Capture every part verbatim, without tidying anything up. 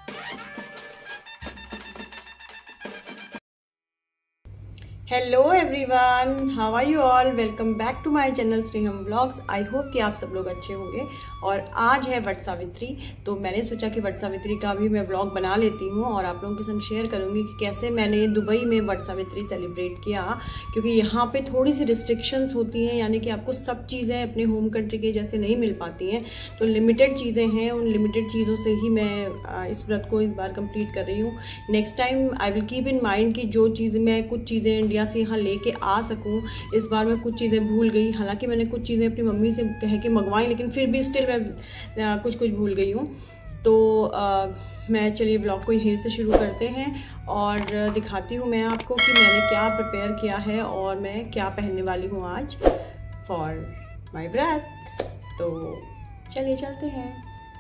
Hello everyone, how are you all. Welcome back to my channel Sneham vlogs. I hope कि आप सब लोग अच्छे होंगे। और आज है वट सावित्री, तो मैंने सोचा कि वट सावित्री का भी मैं व्लॉग बना लेती हूँ और आप लोगों के संग शेयर करूँगी कि कैसे मैंने दुबई में वट सावित्री सेलिब्रेट किया। क्योंकि यहाँ पे थोड़ी सी रिस्ट्रिक्शंस होती हैं, यानी कि आपको सब चीज़ें अपने होम कंट्री के जैसे नहीं मिल पाती हैं, तो लिमिटेड चीज़ें हैं। उन लिमिटेड चीज़ों से ही मैं इस व्रत को इस बार कंप्लीट कर रही हूँ। Next time I will keep in mind कि जो चीज़ मैं कुछ चीज़ें इंडिया से यहाँ लेके आ सकूँ। इस बार मैं कुछ चीज़ें भूल गई, हालांकि मैंने कुछ चीज़ें अपनी मम्मी से कह के मंगवाई, लेकिन फिर भी स्टिल मैं कुछ कुछ भूल गई हूँ। तो आ, मैं चलिए ब्लॉग को यहीं से शुरू करते हैं और दिखाती हूँ मैं आपको कि मैंने क्या प्रिपेयर किया है और मैं क्या पहनने वाली हूँ आज फॉर माय व्रत। तो चलिए चलते हैं।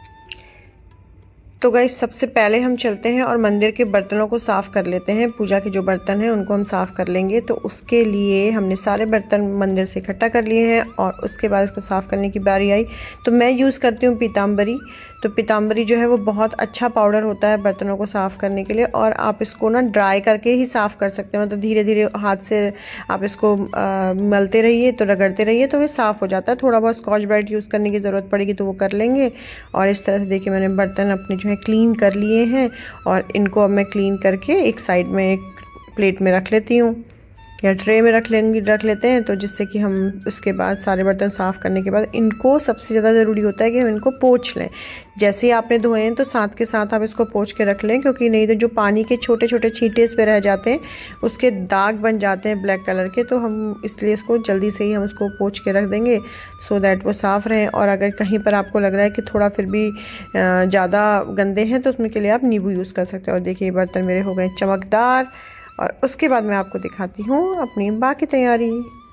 तो गाइस सबसे पहले हम चलते हैं और मंदिर के बर्तनों को साफ़ कर लेते हैं। पूजा के जो बर्तन हैं उनको हम साफ़ कर लेंगे। तो उसके लिए हमने सारे बर्तन मंदिर से इकट्ठा कर लिए हैं और उसके बाद इसको साफ़ करने की बारी आई। तो मैं यूज़ करती हूँ पीताम्बरी। तो पीताम्बरी जो है वो बहुत अच्छा पाउडर होता है बर्तनों को साफ़ करने के लिए, और आप इसको ना ड्राई करके ही साफ़ कर सकते हैं। मतलब धीरे धीरे हाथ से आप इसको आ, मलते रहिए, तो रगड़ते रहिए, तो ये साफ़ हो जाता है। थोड़ा बहुत स्कॉच ब्राइट यूज़ करने की ज़रूरत पड़ेगी तो वो कर लेंगे। और इस तरह से देखिए मैंने बर्तन अपने जो है क्लीन कर लिए हैं और इनको अब मैं क्लीन करके एक साइड में एक प्लेट में रख लेती हूँ या ट्रे में रख लेंगे रख लेते हैं। तो जिससे कि हम उसके बाद सारे बर्तन साफ़ करने के बाद इनको सबसे ज़्यादा ज़रूरी होता है कि हम इनको पोंछ लें। जैसे ही आपने धोए हैं तो साथ के साथ आप इसको पोंछ के रख लें, क्योंकि नहीं तो जो पानी के छोटे छोटे छींटे इस पे रह जाते हैं उसके दाग बन जाते हैं ब्लैक कलर के। तो हम इसलिए इसको जल्दी से ही हम इसको पोंछ के रख देंगे सो दैट वो साफ़ रहें। और अगर कहीं पर आपको लग रहा है कि थोड़ा फिर भी ज़्यादा गंदे हैं तो उसमें के लिए आप नींबू यूज़ कर सकते हैं। और देखिए बर्तन मेरे हो गए चमकदार। और उसके बाद मैं आपको दिखाती हूँ अपनी बाकी तैयारी।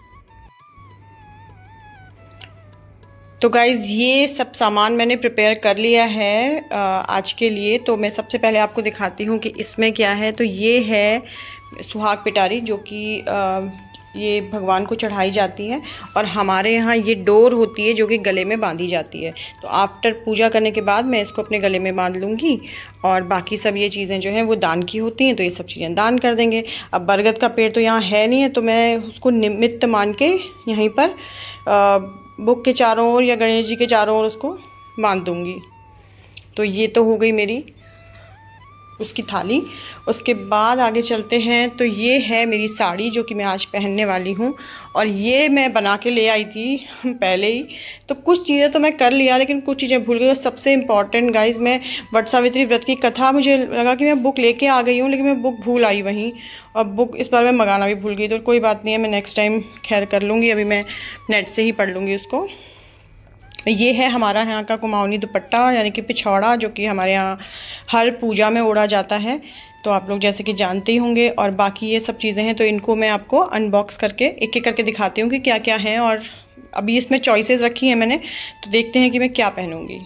तो गाइज़ ये सब सामान मैंने प्रिपेयर कर लिया है आज के लिए। तो मैं सबसे पहले आपको दिखाती हूँ कि इसमें क्या है। तो ये है सुहाग पिटारी, जो कि ये भगवान को चढ़ाई जाती है, और हमारे यहाँ ये डोर होती है जो कि गले में बांधी जाती है। तो आफ्टर पूजा करने के बाद मैं इसको अपने गले में बांध लूँगी। और बाकी सब ये चीज़ें जो हैं वो दान की होती हैं, तो ये सब चीज़ें दान कर देंगे। अब बरगद का पेड़ तो यहाँ है नहीं है, तो मैं उसको निमित्त मान के यहीं पर बुक के चारों ओर या गणेश जी के चारों ओर उसको बांध दूँगी। तो ये तो हो गई मेरी उसकी थाली। उसके बाद आगे चलते हैं। तो ये है मेरी साड़ी जो कि मैं आज पहनने वाली हूँ, और ये मैं बना के ले आई थी पहले ही। तो कुछ चीज़ें तो मैं कर लिया, लेकिन कुछ चीज़ें भूल गई। और सबसे इम्पॉर्टेंट गाइज़, मैं वट सावित्री व्रत की कथा, मुझे लगा कि मैं बुक लेके आ गई हूँ, लेकिन मैं बुक भूल आई वहीं। और बुक इस बार मैं मंगाना भी भूल गई। तो कोई बात नहीं है, मैं नेक्स्ट टाइम खैर कर लूँगी। अभी मैं नेट से ही पढ़ लूँगी उसको। ये है हमारा यहाँ का कुमाऊनी दुपट्टा, यानी कि पिछौड़ा, जो कि हमारे यहाँ हर पूजा में ओढ़ा जाता है। तो आप लोग जैसे कि जानते ही होंगे। और बाकी ये सब चीज़ें हैं, तो इनको मैं आपको अनबॉक्स करके एक एक करके दिखाती हूँ कि क्या क्या है। और अभी इसमें चॉइसेस रखी हैं मैंने, तो देखते हैं कि मैं क्या पहनूँगी।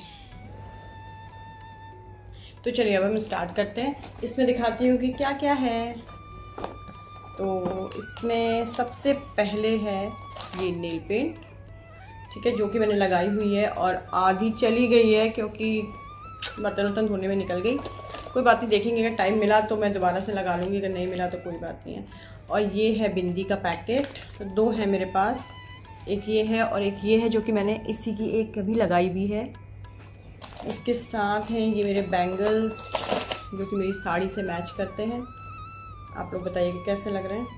तो चलिए अब हम स्टार्ट करते हैं। इसमें दिखाती हूँ कि क्या क्या है। तो इसमें सबसे पहले है ये नेल पेंट, ठीक है, जो कि मैंने लगाई हुई है और आधी चली गई है क्योंकि बर्तन वर्तन धोने में निकल गई। कोई बात नहीं, देखेंगे अगर टाइम मिला तो मैं दोबारा से लगा लूँगी, अगर नहीं मिला तो कोई बात नहीं है। और ये है बिंदी का पैकेट। तो दो है मेरे पास, एक ये है और एक ये है, जो कि मैंने इसी की एक कभी लगाई भी है। इसके साथ हैं ये मेरे बैंगल्स, जो कि मेरी साड़ी से मैच करते हैं। आप लोग बताइए कि कैसे लग रहे हैं।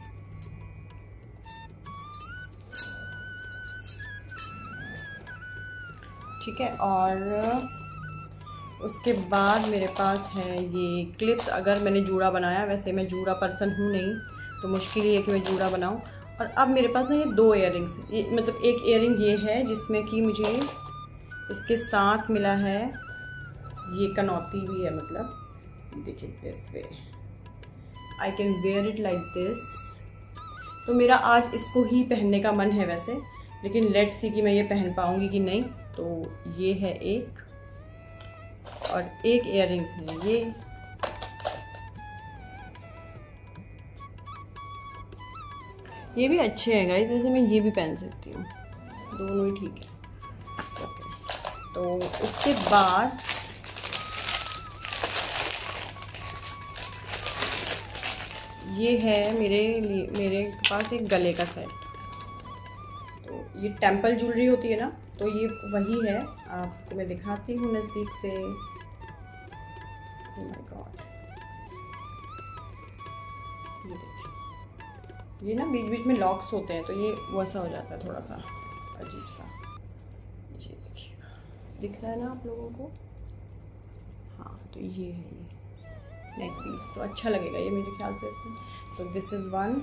ठीक है। और उसके बाद मेरे पास है ये क्लिप्स। अगर मैंने जूड़ा बनाया, वैसे मैं जूड़ा पर्सन हूँ नहीं, तो मुश्किल ही है कि मैं जूड़ा बनाऊँ। और अब मेरे पास ना ये दो इयररिंग्स, ये मतलब एक इयररिंग ये है जिसमें कि मुझे इसके साथ मिला है ये कनौती भी है। मतलब देखिए this way I can wear it like this. तो मेरा आज इसको ही पहनने का मन है वैसे, लेकिन लेट्स सी कि मैं ये पहन पाऊँगी कि नहीं। तो ये है एक, और एक इयररिंग्स है ये। ये भी अच्छे हैं गाइस, जैसे मैं ये भी पहन सकती हूँ, दोनों ही ठीक है। ओके। तो उसके बाद ये है मेरे लिए, मेरे पास एक गले का सेट। तो ये टेम्पल ज्वेलरी होती है ना, तो ये वही है। आपको मैं दिखाती हूँ नज़दीक से। ओह माय गॉड, ये देखिए, ये ना बीच बीच में लॉक्स होते हैं, तो ये वैसा हो जाता है, थोड़ा सा अजीब सा। ये देखिए, दिख रहा है ना आप लोगों को? हाँ, तो ये है ये नेक पीस, तो अच्छा लगेगा ये मेरे ख्याल से इसमें। तो दिस इज़ वन।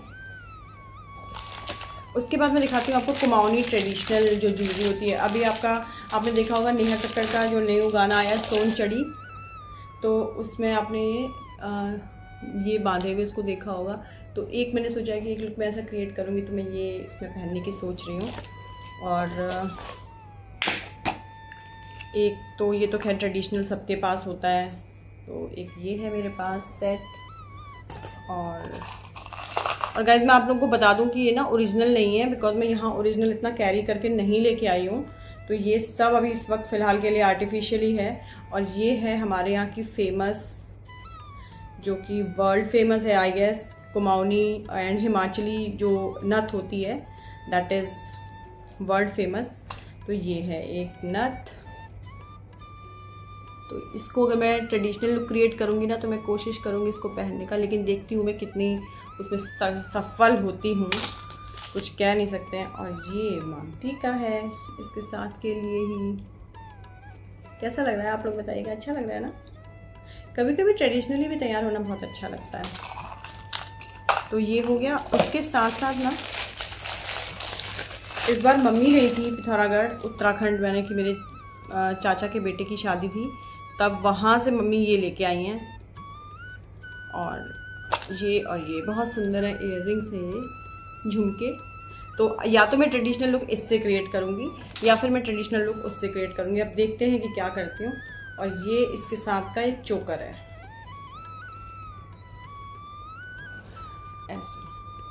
उसके बाद मैं दिखाती हूँ आपको कुमाऊनी ट्रेडिशनल जो ज्वेलरी होती है। अभी आपका आपने देखा होगा नेहा कक्कड़ का जो न्यू गाना आया सोन चढ़ी, तो उसमें आपने ये आ, ये बांधे हुए उसको देखा होगा। तो एक मैंने सोचा है कि एक लुक मैं ऐसा क्रिएट करूँगी, तो मैं ये इसमें पहनने की सोच रही हूँ। और एक तो ये तो खैर ट्रेडिशनल सबके पास होता है, तो एक ये है मेरे पास सेट। और और गाइस मैं आप लोगों को बता दूं कि ये ना ओरिजिनल नहीं है, बिकॉज मैं यहाँ ओरिजिनल इतना कैरी करके नहीं लेके आई हूँ। तो ये सब अभी इस वक्त फ़िलहाल के लिए आर्टिफिशियली है। और ये है हमारे यहाँ की फेमस, जो कि वर्ल्ड फेमस है I guess, Kumaoni and Himachali जो नथ होती है, दैट इज़ वर्ल्ड फेमस। तो ये है एक नथ। तो इसको अगर मैं ट्रेडिशनल लुक क्रिएट करूँगी ना, तो मैं कोशिश करूँगी इसको पहनने का, लेकिन देखती हूँ मैं कितनी उसमें सफल होती हूँ, कुछ कह नहीं सकते हैं। और ये मांगटी का है इसके साथ के लिए ही। कैसा लग रहा है आप लोग बताइएगा? अच्छा लग रहा है ना? कभी कभी ट्रेडिशनली भी तैयार होना बहुत अच्छा लगता है। तो ये हो गया। उसके साथ साथ ना इस बार मम्मी गई थी पिथौरागढ़ उत्तराखंड, मैंने कि मेरे चाचा के बेटे की शादी थी, तब वहाँ से मम्मी ये लेके आई हैं। और ये और ये बहुत सुंदर है, इयररिंग्स है ये, झुमके। तो या तो मैं ट्रेडिशनल लुक इससे क्रिएट करूँगी, या फिर मैं ट्रेडिशनल लुक उससे क्रिएट करूँगी। अब देखते हैं कि क्या करती हूँ। और ये इसके साथ का एक चोकर है, ऐसे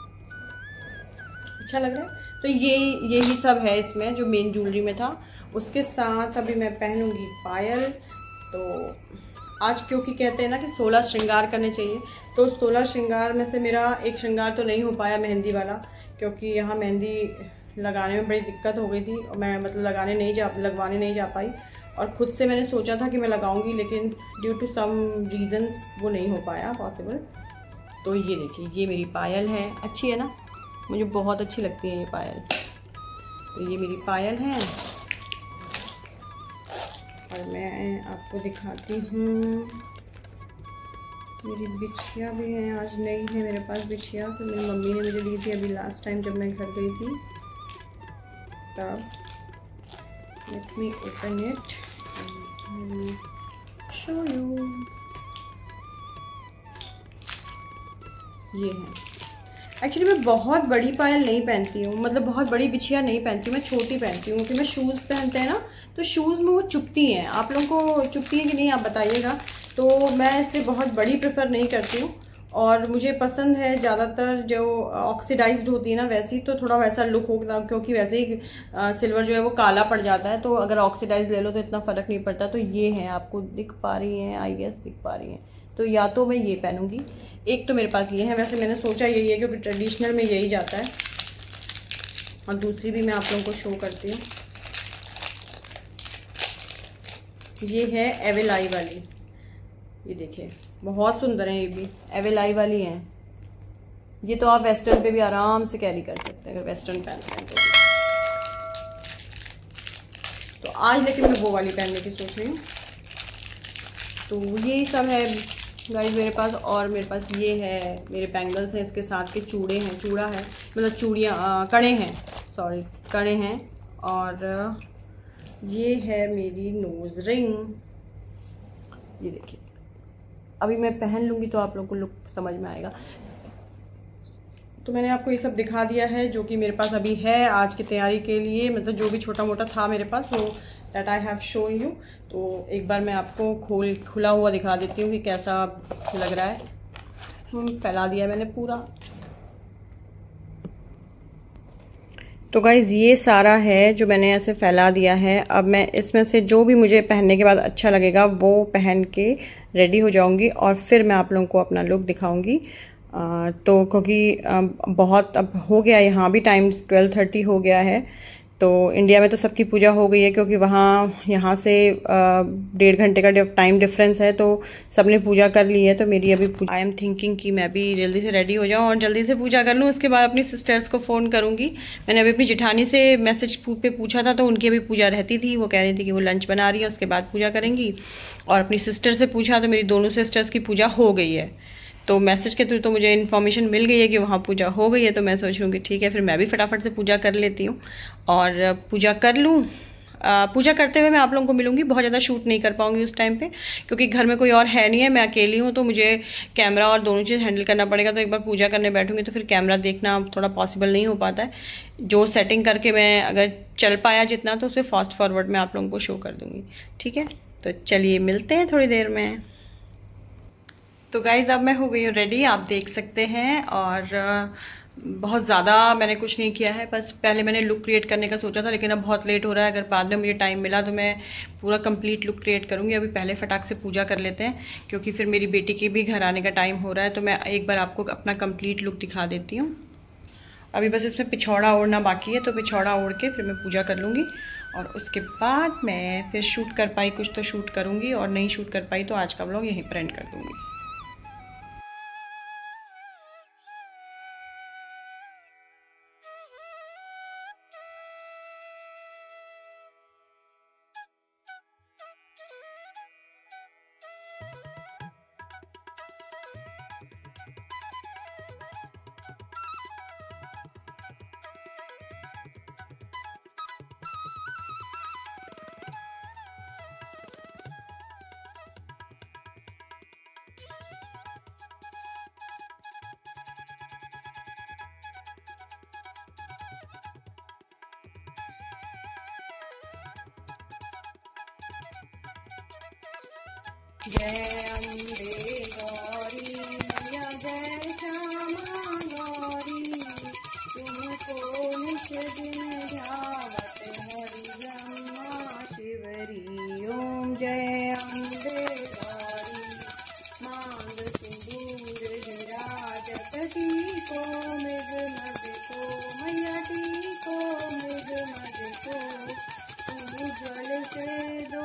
अच्छा लग रहा है। तो ये यही सब है इसमें जो मेन ज्वेलरी में था। उसके साथ अभी मैं पहनूंगी पायल। तो आज क्योंकि कहते हैं ना कि सोलह श्रृंगार करने चाहिए, तो सोलह श्रृंगार में से मेरा एक श्रृंगार तो नहीं हो पाया, मेहंदी वाला, क्योंकि यहाँ मेहंदी लगाने में बड़ी दिक्कत हो गई थी। और मैं मतलब लगाने नहीं जा लगवाने नहीं जा पाई। और ख़ुद से मैंने सोचा था कि मैं लगाऊंगी, लेकिन ड्यू टू सम रीज़न्स वो नहीं हो पाया पॉसिबल। तो ये देखिए, ये मेरी पायल है। अच्छी है ना? मुझे बहुत अच्छी लगती है ये पायल। तो ये मेरी पायल है। और मैं आपको दिखाती हूँ, मेरी बिछिया भी है। आज नई है मेरे पास बिछिया, तो मेरी मम्मी ने मुझे दी थी अभी लास्ट टाइम जब मैं घर गई थी तब। Let me open it and show you. ये है। एक्चुअली मैं बहुत बड़ी पायल नहीं पहनती हूँ, मतलब बहुत बड़ी बिछिया नहीं पहनती हूँ, मैं छोटी पहनती हूँ। क्योंकि मैं शूज़ पहनते हैं ना, तो शूज़ में वो चुभती हैं। आप लोगों को चुभती हैं कि नहीं आप बताइएगा। तो मैं इसलिए बहुत बड़ी प्रेफर नहीं करती हूँ। और मुझे पसंद है ज़्यादातर जो ऑक्सीडाइज्ड होती है ना वैसी, तो थोड़ा वैसा लुक होगा, क्योंकि वैसे ही सिल्वर जो है वो काला पड़ जाता है। तो अगर ऑक्सीडाइज ले लो तो इतना फ़र्क नहीं पड़ता। तो ये है, आपको दिख पा रही हैं? आई गेस दिख पा रही हैं। तो या तो मैं ये पहनूंगी, एक तो मेरे पास ये है, वैसे मैंने सोचा यही है क्योंकि ट्रेडिशनल में यही जाता है। और दूसरी भी मैं आप लोगों को शो करती हूँ। ये है एवेलाई वाली, ये देखिए बहुत सुंदर है। ये भी एवेलाई वाली है। ये तो आप वेस्टर्न पे भी आराम से कैरी कर सकते हैं अगर वेस्टर्न पहनते हैं तो। तो आज लेकिन मैं वो वाली पहनने की सोच रही हूँ। तो यही सब है गाइस मेरे पास। और मेरे पास ये है, मेरे बैंगल्स हैं, इसके साथ के चूड़े हैं, चूड़ा है मतलब चूड़ियाँ, कड़े हैं, सॉरी कड़े हैं। और ये है मेरी नोज रिंग। ये देखिए, अभी मैं पहन लूँगी तो आप लोगों को लुक समझ में आएगा। तो मैंने आपको ये सब दिखा दिया है जो कि मेरे पास अभी है आज की तैयारी के लिए, मतलब जो भी छोटा मोटा था मेरे पास वो that I have shown you. तो एक बार मैं आपको खोल खुला हुआ दिखा देती हूँ कि कैसा लग रहा है। फैला दिया मैंने पूरा। तो गाइज़ ये सारा है जो मैंने ऐसे फैला दिया है। अब मैं इसमें से जो भी मुझे पहनने के बाद अच्छा लगेगा वो पहन के रेडी हो जाऊंगी और फिर मैं आप लोगों को अपना लुक दिखाऊंगी। तो क्योंकि बहुत अब हो गया, यहाँ भी टाइम ट्वेल्व थर्टी हो गया है, तो इंडिया में तो सबकी पूजा हो गई है क्योंकि वहाँ यहाँ से डेढ़ घंटे का टाइम डिफरेंस है, तो सबने पूजा कर ली है। तो मेरी अभी पूजा, आई एम थिंकिंग कि मैं भी जल्दी से रेडी हो जाऊँ और जल्दी से पूजा कर लूँ। उसके बाद अपनी सिस्टर्स को फ़ोन करूँगी। मैंने अभी अपनी जेठानी से मैसेज पे पूछा था, तो उनकी अभी पूजा रहती थी, वो कह रही थी कि वो लंच बना रही है, उसके बाद पूजा करेंगी। और अपनी सिस्टर से पूछा तो मेरी दोनों सिस्टर्स की पूजा हो गई है, तो मैसेज के थ्रू तो मुझे इन्फॉर्मेशन मिल गई है कि वहाँ पूजा हो गई है। तो मैं सोच रही हूँ कि ठीक है, फिर मैं भी फटाफट से पूजा कर लेती हूँ और पूजा कर लूँ। पूजा करते हुए मैं आप लोगों को मिलूंगी। बहुत ज़्यादा शूट नहीं कर पाऊंगी उस टाइम पे, क्योंकि घर में कोई और है नहीं है, मैं अकेली हूँ, तो मुझे कैमरा और दोनों चीज़ हैंडल करना पड़ेगा। तो एक बार पूजा करने बैठूंगी तो फिर कैमरा देखना थोड़ा पॉसिबल नहीं हो पाता है। जो सेटिंग करके मैं अगर चल पाया जितना, तो उसे फास्ट फॉरवर्ड मैं आप लोगों को शो कर दूँगी। ठीक है, तो चलिए मिलते हैं थोड़ी देर में। तो गाइज़ अब मैं हो गई हूँ रेडी, आप देख सकते हैं। और बहुत ज़्यादा मैंने कुछ नहीं किया है, बस पहले मैंने लुक क्रिएट करने का सोचा था, लेकिन अब बहुत लेट हो रहा है। अगर बाद में मुझे टाइम मिला तो मैं पूरा कंप्लीट लुक क्रिएट करूँगी। अभी पहले फटाक से पूजा कर लेते हैं, क्योंकि फिर मेरी बेटी के भी घर आने का टाइम हो रहा है। तो मैं एक बार आपको अपना कंप्लीट लुक दिखा देती हूँ। अभी बस इसमें पिछौड़ा ओढ़ना बाकी है, तो पिछौड़ा ओढ़ के फिर मैं पूजा कर लूँगी। और उसके बाद मैं फिर शूट कर पाई कुछ तो शूट करूँगी, और नहीं शूट कर पाई तो आज का व्लॉग यहीं पर एंड कर दूँगी। जय अम्बे गौरी मैया, जय श्यामा गौरी, तुमको निश दिन ध्यावत हरि ब्रह्मा शिवरी। ओम जय अम्बे गौरी, मांग सिंदूर विराजती को, मृग मद को मैया टी को, मृग मद को उज्ज्वल से दो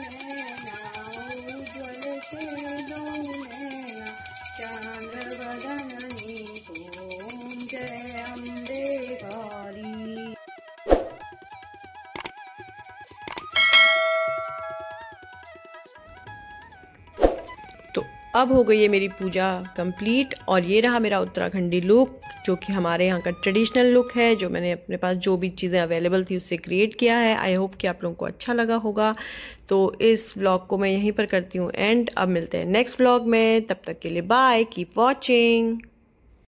अब हो गई है मेरी पूजा कंप्लीट। और ये रहा मेरा उत्तराखंडी लुक, जो कि हमारे यहाँ का ट्रेडिशनल लुक है, जो मैंने अपने पास जो भी चीज़ें अवेलेबल थी उससे क्रिएट किया है। आई होप कि आप लोगों को अच्छा लगा होगा। तो इस व्लॉग को मैं यहीं पर करती हूँ एंड। अब मिलते हैं नेक्स्ट व्लॉग में, तब तक के लिए बाय, कीप वॉचिंग।